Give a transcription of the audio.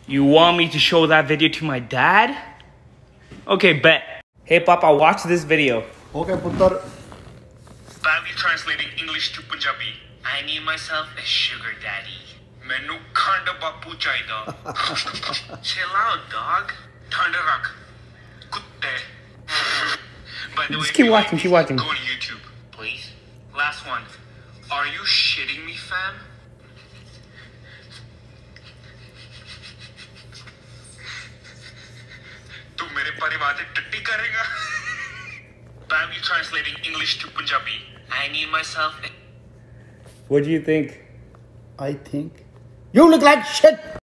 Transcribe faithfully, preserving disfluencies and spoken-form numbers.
You want me to show that video to my dad? Okay, bet. Hey Papa, watch this video. Okay, Puttar. Badly translating English to Punjabi. I need myself a sugar daddy. Menu khanda bapu chaida. Chill out, dog. Thanda rakh. Kutte. By the way, Just keep watching, keep watching. Go on YouTube, please. Last one. Are you shitting me, fam? Tu mere parivar de tatti karega? Badly translating English to Punjabi. I need myself a... What do you think? I think you look like shit.